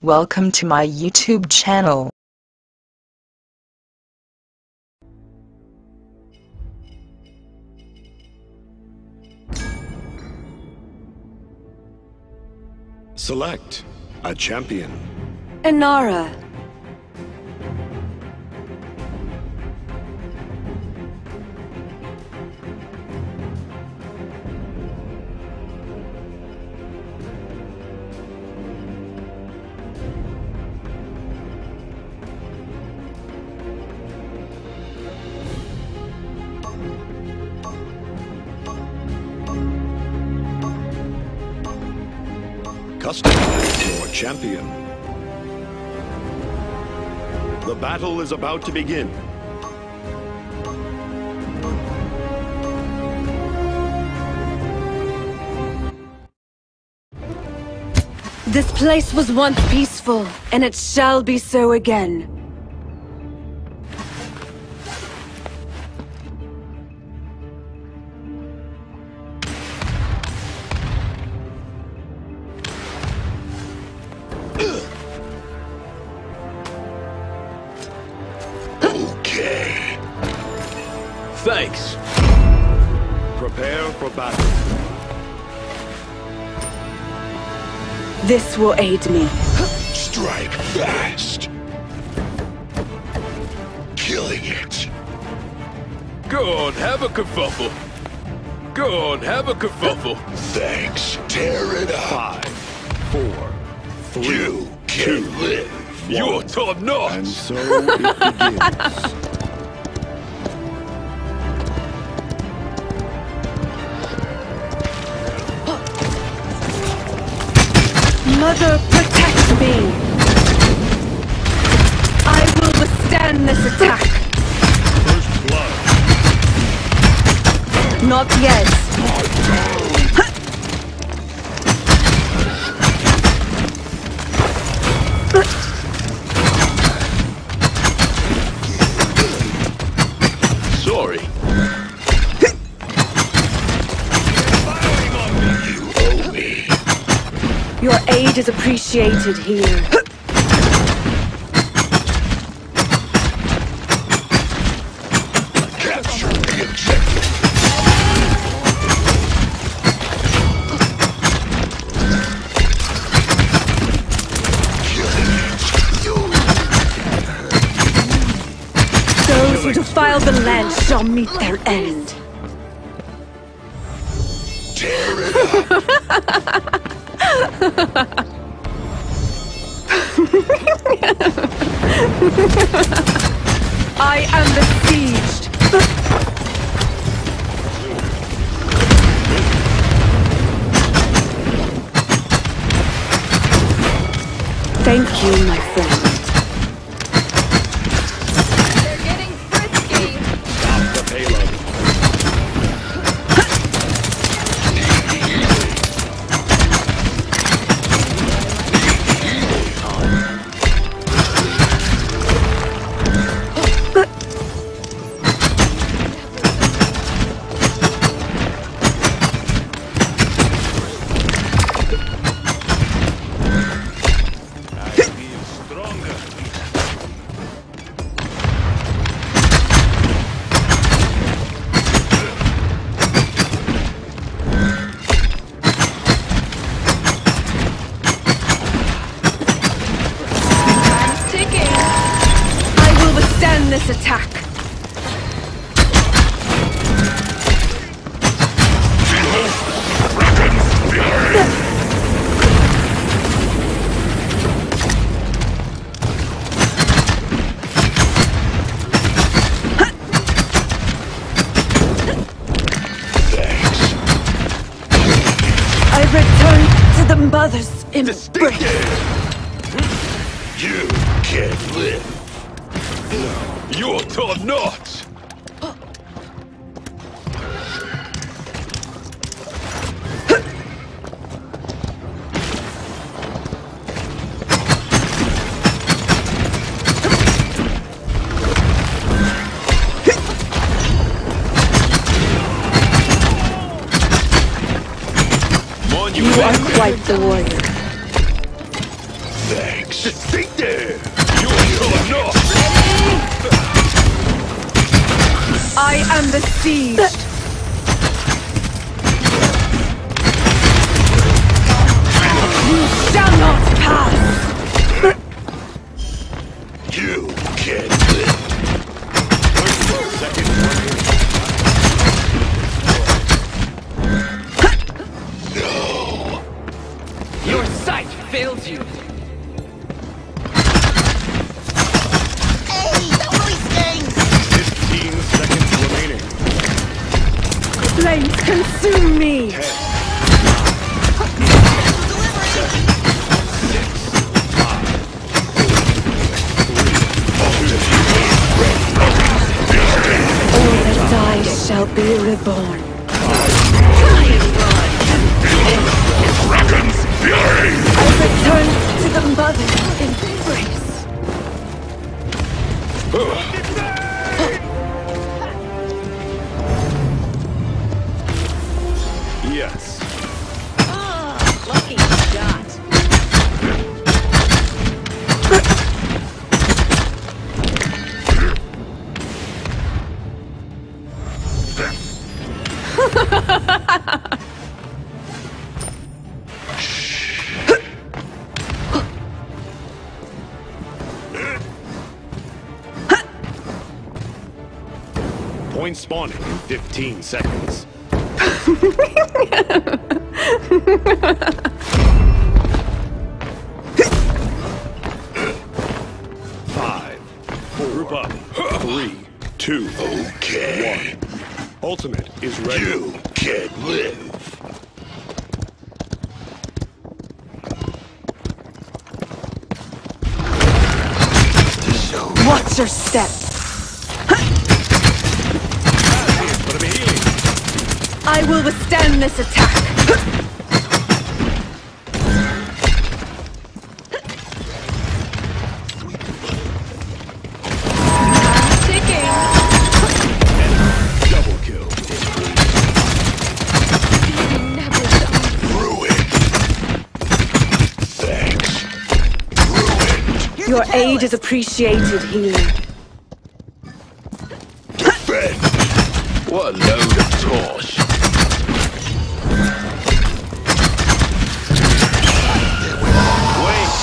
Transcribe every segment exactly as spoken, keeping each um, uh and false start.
Welcome to my YouTube channel. Select a champion. Inara. Customize your champion. The battle is about to begin. This place was once peaceful, and it shall be so again. Okay. Thanks. Prepare for battle. This will aid me. Strike fast. Killing it. Go on, have a kerfuffle. Go on, have a kerfuffle. Thanks. Tear it up. Five, four, three, you can two, live. You're top notch. And so it begins. Mother, protect me! I will withstand this attack! First blood. Not yet. Sorry. You owe me. Your aid is appreciated here. Capture the objective. Killing it. You. Those who defile the land shall meet their end. Tear it up. I am besieged. Thank you, my friend. They're getting frisky. Stop the payload. This attack. I return to the mother's embrace. You can't live. You're top notch. You are quite the warrior. Thanks. Stay there! You're still enough! I am besieged. You shall not pass. You can't live. Second No. Your sight fails you. fifteen seconds remaining. Flames consume me. All that dies shall be reborn. Dragon's Fury! I return to the mother's embrace. Yes. Lucky shot. Point spawning in fifteen seconds. Five, four, group up. Three, two, Okay. one. Ultimate is ready. You can't live. Watch your step. But I'm healing. I will withstand this attack. Ticking. Double kill. Never done. Ruined. Thanks. Ruined. Your aid is appreciated, healer. Defend. What a load of tosh. Wait.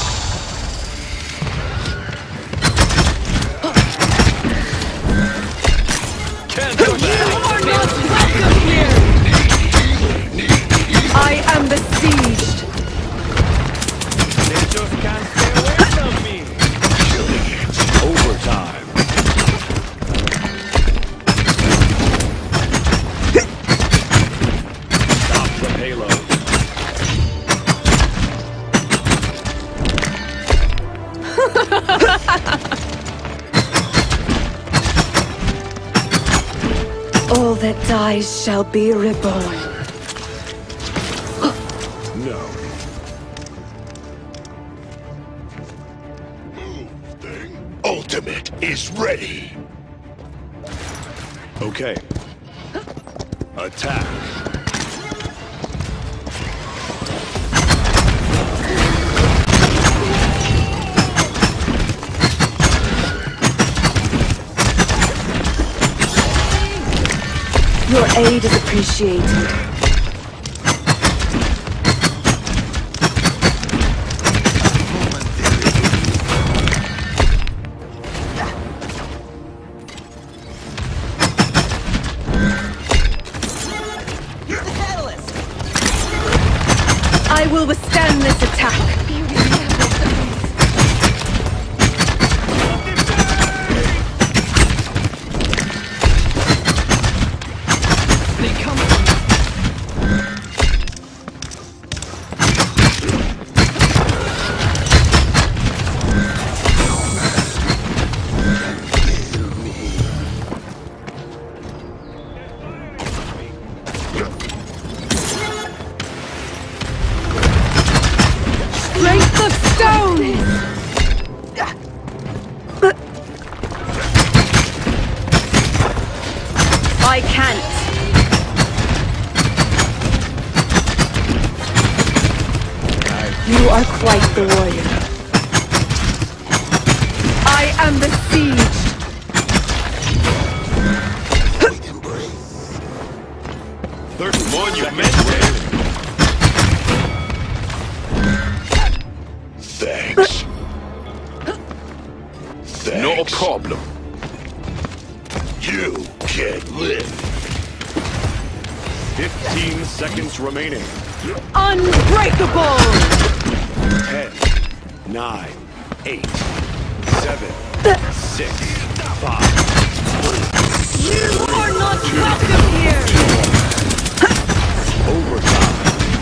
Can't do that. I am besieged. They just can't stay away from me. Killing it. Overtime. Stop the payload. All that dies shall be reborn. No. Ultimate is ready. Okay. Attack. Your aid is appreciated. I will withstand this attack. Strength of stone! I can't. You are quite the warrior. am besieged! thirty Monument. Thanks. Thanks. No problem. You can't live. Fifteen seconds remaining. Unbreakable! Ten, nine, eight, seven, six, five. You are not welcome here! Overtime.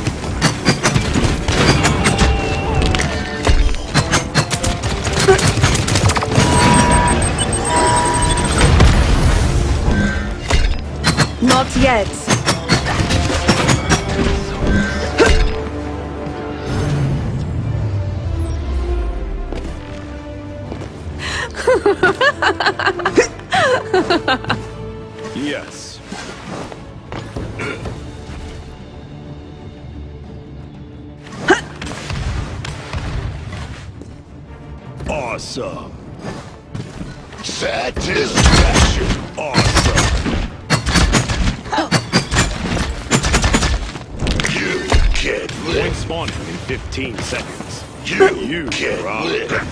Not yet. Yes. Awesome. Satisfaction. Awesome. You can't Point live. spawning in fifteen seconds. You, You can't rock. live.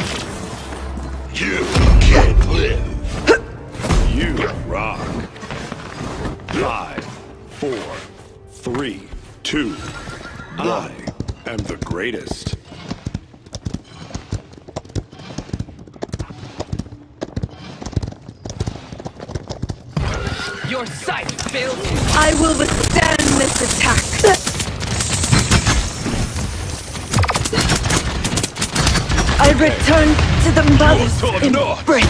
You can't live. You rock. Five, four, three, two. I am the greatest. Your sight fails you. I will withstand this attack. I return to the mother's No, no, no. embrace.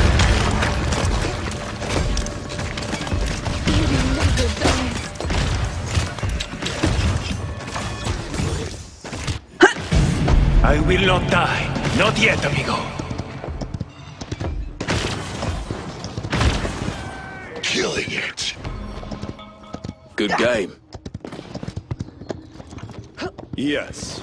I will not die. Not yet, amigo. Killing it. Good game. Yes.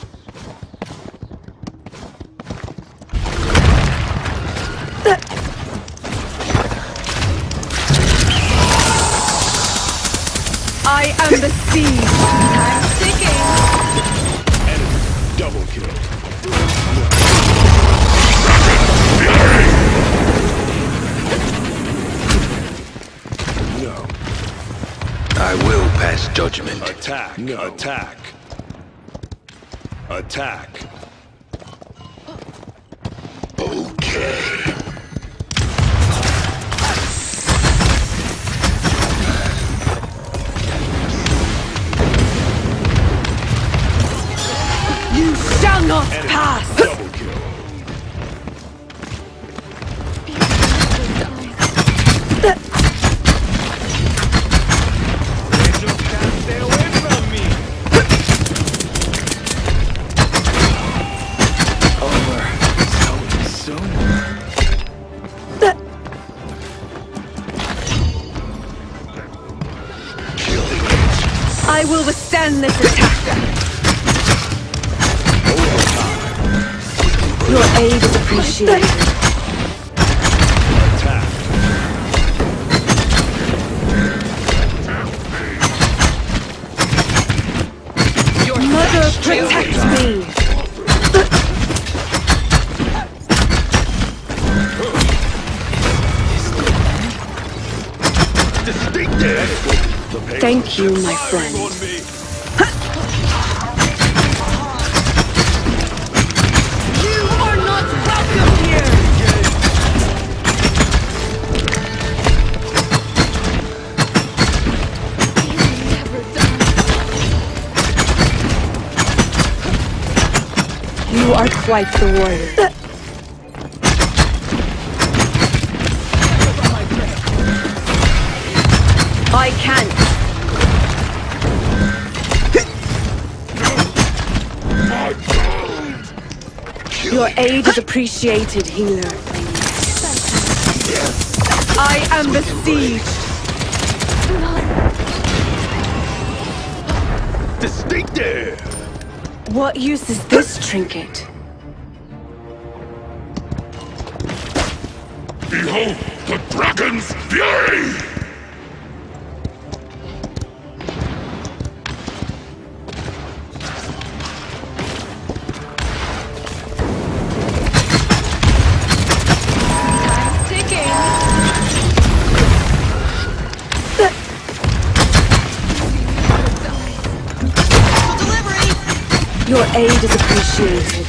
I am besieged. I'm ticking. Enemy double kill. No. I will pass judgment. Attack. No. Attack. Attack. Okay. You shall not Enemy pass. double kill. Stay away from me. Over. So soon. Killing it. I will withstand this attack. Your aid is appreciated. Attack. Your Mother, sight fails protect you. me. Distinctive. Thank you, my friend. On me. You are not welcome here. You are quite the warrior. I can't. Your aid is appreciated, healer. I am besieged. Distinctive. What use is this trinket? Behold the dragon's fury! Time's ticking. Your aid is appreciated.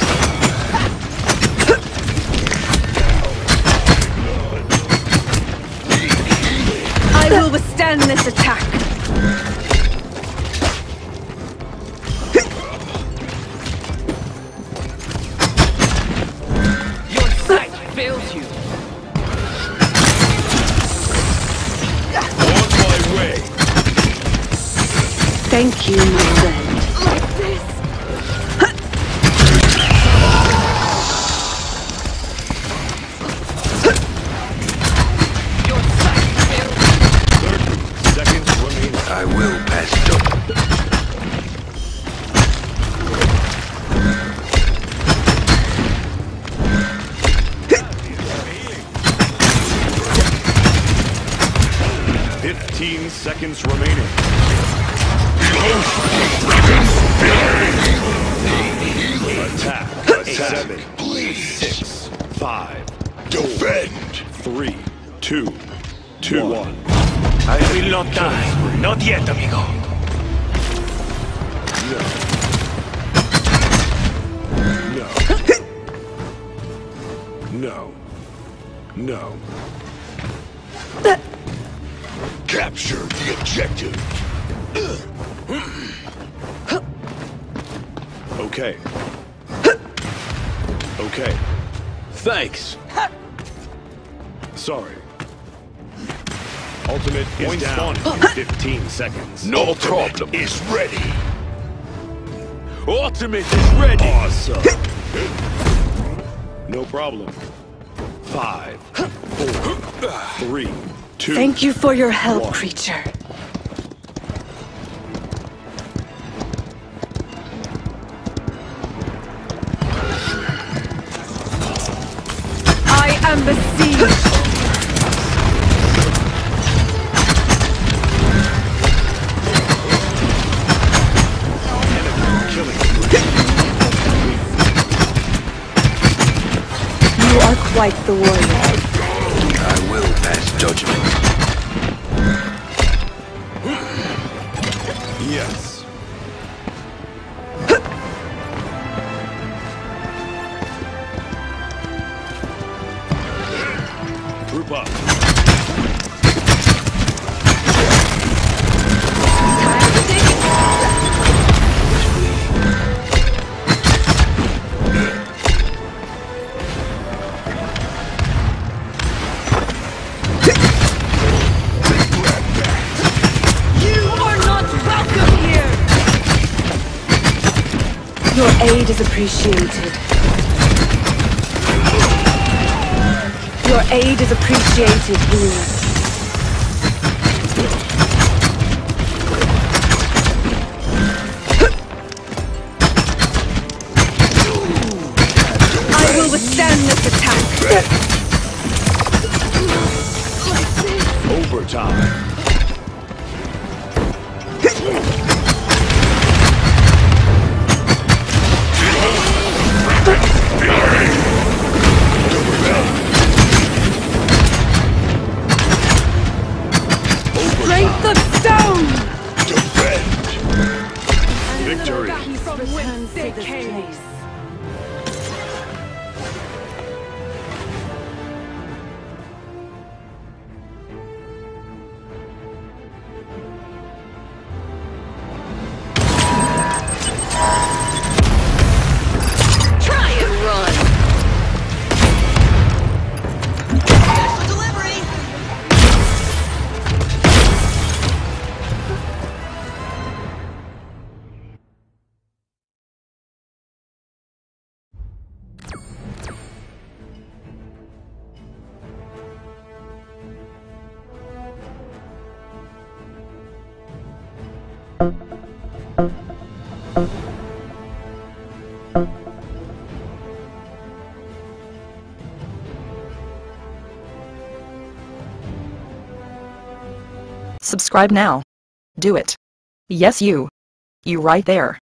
I will withstand this attack. Your sight fails you. On my way. Thank you, my friend. Your sight fails you. Seconds remaining. I will pass double. Fifteen seconds remaining. Attack. Attack. Seven, Please. six, five, Defend. three, two, two, one. I will not die. Not yet, amigo. No. No. No. Capture the objective. Okay. Okay. Thanks. Sorry. Ultimate is Points down spawning. in fifteen seconds. No Ultimate problem. is ready. Ultimate is ready. Awesome. No problem. Five, four, three, two. Thank you for your help, One. creature. I am besieged. You are quite the warrior. I will pass judgment. Yes. Group up. Time's ticking. You are not welcome here! Your aid is appreciated. Your aid is appreciated, healer. I will withstand this attack. Overtime. Strength of stone! Defend. Victory. From whence they came. Try and run. Special delivery. Subscribe now. Do it. Yes, you. You right there.